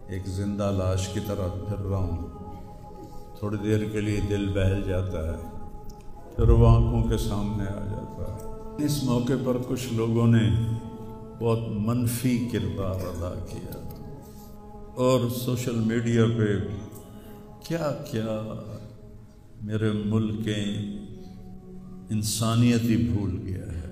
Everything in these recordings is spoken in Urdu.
ایک زندہ لاش کی طرح پھر رہا ہوں. تھوڑی دیر کے لیے دل بہل جاتا ہے، پھر وہ آنکھوں کے سامنے آ جاتا ہے. اس موقع پر کچھ لوگوں نے بہت منفی کردار ادا کیا اور سوشل میڈیا پہ کیا کیا میرے ملک کے انسانیت ہی بھول گیا ہے.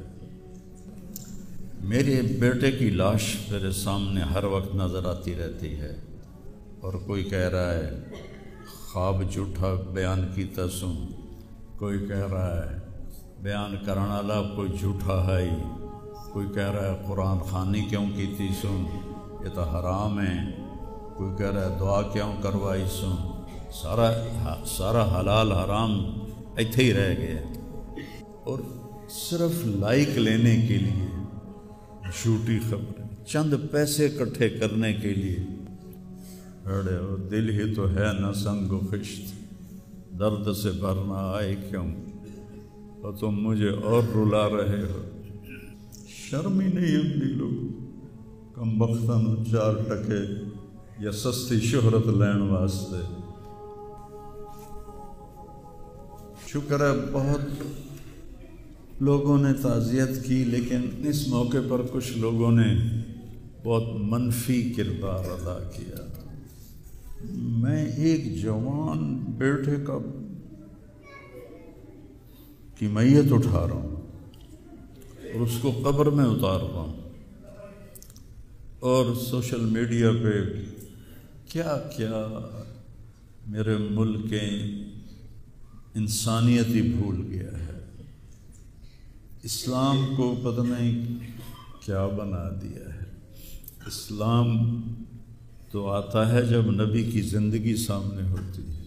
میرے بیٹے کی لاش میرے سامنے ہر وقت نظر آتی رہتی ہے، اور کوئی کہہ رہا ہے خواب جھوٹا بیان کیتا سوں، کوئی کہہ رہا ہے بیان کرنا والا کوئی جھوٹا ہے، کوئی کہہ رہا ہے قرآن خوانی کیوں کیتی سوں، یہ تو حرام ہے، کوئی کہہ رہا ہے دعا کیوں کروائی سوں. سارا حلال حرام ایتھے ہی رہ گیا، اور صرف لائک لینے کے لیے جھوٹی خبریں، چند پیسے اکٹھے کرنے کے لیے. ارے وہ دل ہی تو ہے نہ سنگ و خشت، درد سے بھرنا آئے کیوں، اور تم مجھے اور رلا رہے ہو. شرم ہی نہیں آتی لوگ کم بختاں نوں 4 ٹکے یا سستی شہرت لین واسطے. شکر ہے بہت لوگوں نے تعزیت کی، لیکن اس موقع پر کچھ لوگوں نے بہت منفی کردار ادا کیا. میں ایک جوان بیٹے کی میت اٹھا رہا ہوں اور اس کو قبر میں اتار رہا ہوں، اور سوشل میڈیا پہ کیا کیا میرے ملک کے انسانیت ہی بھول گیا ہے. اسلام کو پتہ نہیں کیا بنا دیا ہے. اسلام تو آتا ہے جب نبی کی زندگی سامنے ہوتی ہے.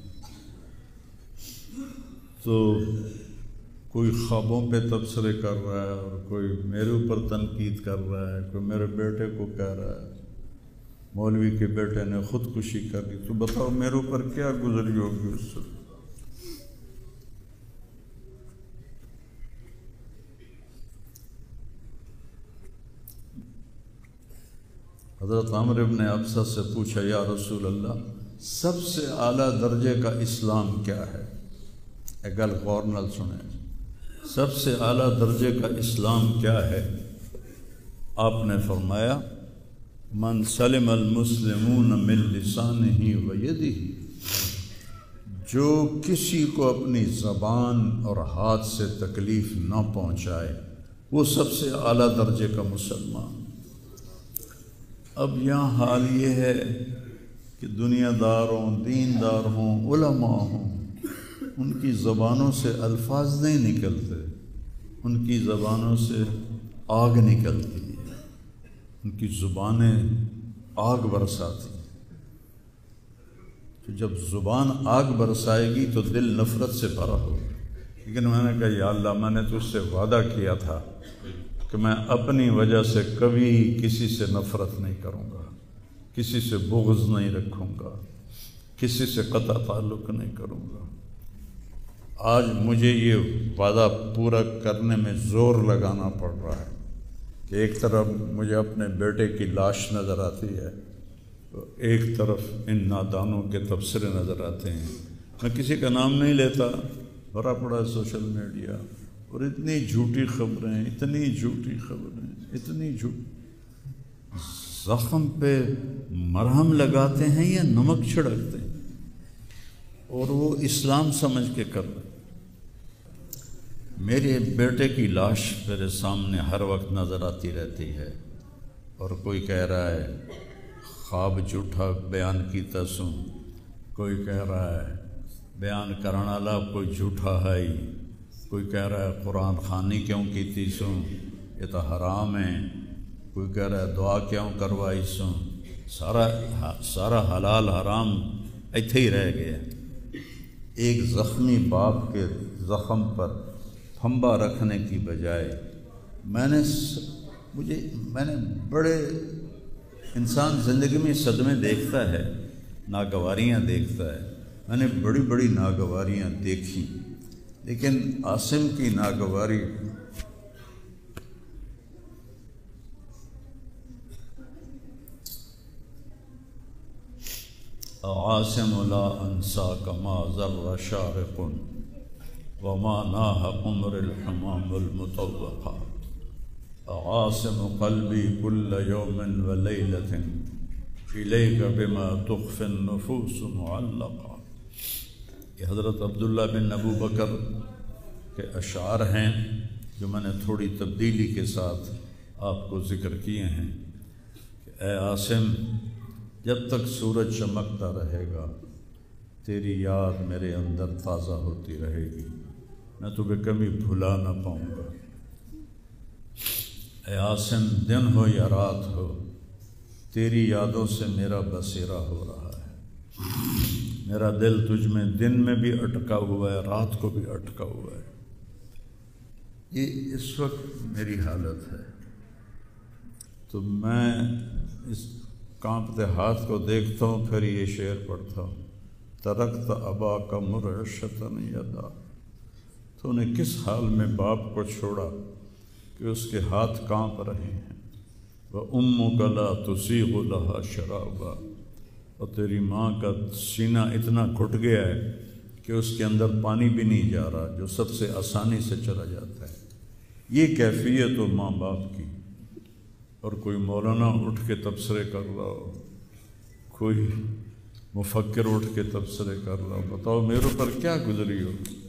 تو کوئی خوابوں پہ تبصرے کر رہا ہے، اور کوئی میرے اوپر تنقید کر رہا ہے، کوئی میرے بیٹے کو کہہ رہا ہے مولوی کے بیٹے نے خودکشی کر لی. تو بتاؤ میرے اوپر کیا گزری ہوگی اس سے. حضرت عمر ابن ابسہ سے پوچھا یا رسول اللہ سب سے اعلیٰ درجے کا اسلام کیا ہے؟ ایک گل غور نال سنیں، سب سے اعلیٰ درجے کا اسلام کیا ہے؟ آپ نے فرمایا من سلم المسلمون من لسانہ و یدہ، جو کسی کو اپنی زبان اور ہاتھ سے تکلیف نہ پہنچائے وہ سب سے اعلیٰ درجے کا مسلمان. اب یہاں حال یہ ہے کہ دنیا دار ہوں، دیندار ہوں، علماء ہوں، ان کی زبانوں سے الفاظ نہیں نکلتے، ان کی زبانوں سے آگ نکلتی ہے، ان کی زبانیں آگ برساتی ہیں. تو جب زبان آگ برسائے گی تو دل نفرت سے بھرا ہوگا. لیکن میں نے کہا یا اللہ میں نے تجھ سے وعدہ کیا تھا کہ میں اپنی وجہ سے کبھی کسی سے نفرت نہیں کروں گا، کسی سے بغض نہیں رکھوں گا، کسی سے قطع تعلق نہیں کروں گا. آج مجھے یہ وعدہ پورا کرنے میں زور لگانا پڑ رہا ہے کہ ایک طرف مجھے اپنے بیٹے کی لاش نظر آتی ہے، تو ایک طرف ان نادانوں کے تبصرے نظر آتے ہیں. میں کسی کا نام نہیں لیتا، بھرا پڑا ہے سوشل میڈیا، اور اتنی جھوٹی خبریں، اتنی جھوٹی خبریں، اتنی زخم پہ مرہم لگاتے ہیں یا نمک چھڑکتے ہیں، اور وہ اسلام سمجھ کے کر رہے. میرے بیٹے کی لاش میرے سامنے ہر وقت نظر آتی رہتی ہے، اور کوئی کہہ رہا ہے خواب جھوٹا بیان کیتا سوں، کوئی کہہ رہا ہے بیان کرنا والا کوئی جھوٹا ہے، کوئی کہہ رہا ہے قرآن خوانی کیوں کیتی سوں، یہ تو حرام ہے، کوئی کہہ رہا ہے دعا کیوں کروائی سوں. سارا حلال حرام ایتھے ہی رہ گیا. ایک زخمی باپ کے زخم پر پھنبا رکھنے کی بجائے میں نے بڑے انسان زندگی میں صدمے دیکھتا ہے، ناگواریاں دیکھتا ہے. میں نے بڑی بڑی ناگواریاں دیکھی، لیکن عاصم کی ناگواری عاصم لا انساک ما ذر شارق وما ناہ عمر الحمام المطوقہ عاصم قلبی کل یوم ولیلۃ الیک بما تخفی النفوس معلقہ۔ یہ حضرت عبداللہ بن ابو بکر کے اشعار ہیں جو میں نے تھوڑی تبدیلی کے ساتھ آپ کو ذکر کیے ہیں کہ اے عاصم، جب تک سورج چمکتا رہے گا تیری یاد میرے اندر تازہ ہوتی رہے گی، میں تمہیں کبھی بھلا نہ پاؤں گا۔ اے عاصم، دن ہو یا رات ہو تیری یادوں سے میرا بسیرا ہو رہا ہے، میرا دل تجھ میں دن میں بھی اٹکا ہوا ہے، رات کو بھی اٹکا ہوا ہے۔ یہ اس وقت میری حالت ہے، تو میں اس کانپتے ہاتھ کو دیکھتا ہوں، پھر یہ شعر پڑھتا ہوں، ترکت اباک مرعشۃ یدا، تو نے کس حال میں باپ کو چھوڑا کہ اس کے ہاتھ کانپ رہے ہیں، وَأُمُّكَ لَا تُسِيغُ لَهَا شَرَابًا، اور تیری ماں کا سینہ اتنا گھٹ گیا ہے کہ اس کے اندر پانی بھی نہیں جا رہا جو سب سے آسانی سے چلا جاتا ہے۔ یہ کیفیت ہو ماں باپ کی، اور کوئی مولانا اٹھ کے تبصرے کر رہا ہو، کوئی مفکر اٹھ کے تبصرے کر رہا ہو، بتاؤ میرے پر کیا گزری ہو۔